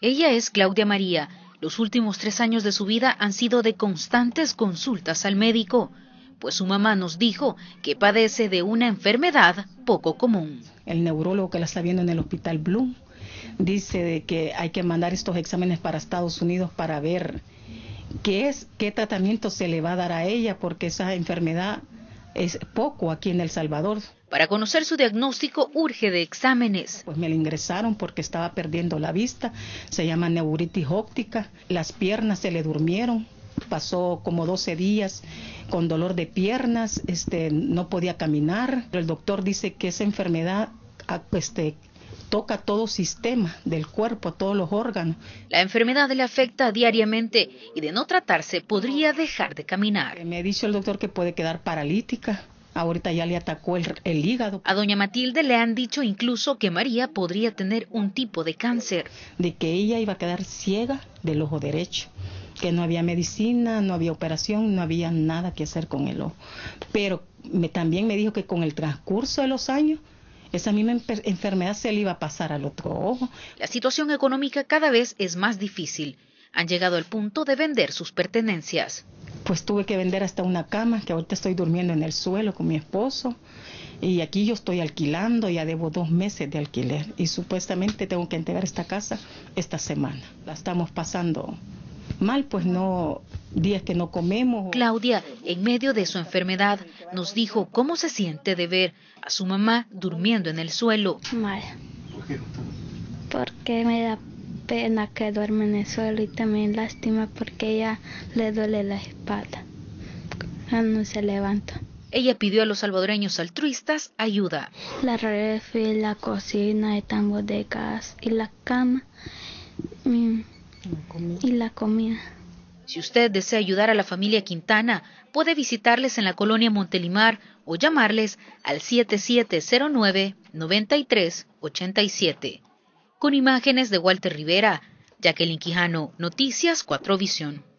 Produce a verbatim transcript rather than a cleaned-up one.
Ella es Claudia María. Los últimos tres años de su vida han sido de constantes consultas al médico, pues su mamá nos dijo que padece de una enfermedad poco común. El neurólogo que la está viendo en el Hospital Bloom dice de que hay que mandar estos exámenes para Estados Unidos para ver qué es, qué tratamiento se le va a dar a ella, porque esa enfermedad es poco aquí en El Salvador. Para conocer su diagnóstico urge de exámenes. Pues me la ingresaron porque estaba perdiendo la vista, se llama neuritis óptica, las piernas se le durmieron, pasó como doce días con dolor de piernas, este, no podía caminar. El doctor dice que esa enfermedad este, toca todo sistema del cuerpo, todos los órganos. La enfermedad le afecta diariamente y de no tratarse podría dejar de caminar. Me ha dicho el doctor que puede quedar paralítica. Ahorita ya le atacó el, el hígado. A doña Matilde le han dicho incluso que María podría tener un tipo de cáncer. De que ella iba a quedar ciega del ojo derecho, que no había medicina, no había operación, no había nada que hacer con el ojo. Pero me, también me dijo que con el transcurso de los años, esa misma enfermedad se le iba a pasar al otro ojo. La situación económica cada vez es más difícil. Han llegado al punto de vender sus pertenencias. Pues tuve que vender hasta una cama, que ahorita estoy durmiendo en el suelo con mi esposo. Y aquí yo estoy alquilando, ya debo dos meses de alquiler. Y supuestamente tengo que entregar esta casa esta semana. La estamos pasando mal, pues no, días que no comemos. Claudia, en medio de su enfermedad, nos dijo cómo se siente de ver a su mamá durmiendo en el suelo. Mal. ¿Por qué? Porque me da pena que duerme en el suelo y también lástima porque ella le duele la espalda. Ya no se levanta. Ella pidió a los salvadoreños altruistas ayuda. La refri, la cocina, el tambor de gas y la cama y, y la comida. Si usted desea ayudar a la familia Quintana, puede visitarles en la colonia Montelimar o llamarles al siete siete cero nueve, nueve tres ocho siete. Con imágenes de Walter Rivera, Jacqueline Quijano, Noticias cuatro Visión.